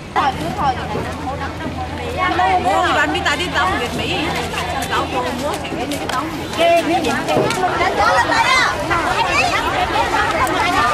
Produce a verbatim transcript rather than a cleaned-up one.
Mua đi bạn đi ta đi tông Việt Mỹ. Tao mua mua cái cái tông. Kê, cái gì? Đánh gió lên đây á.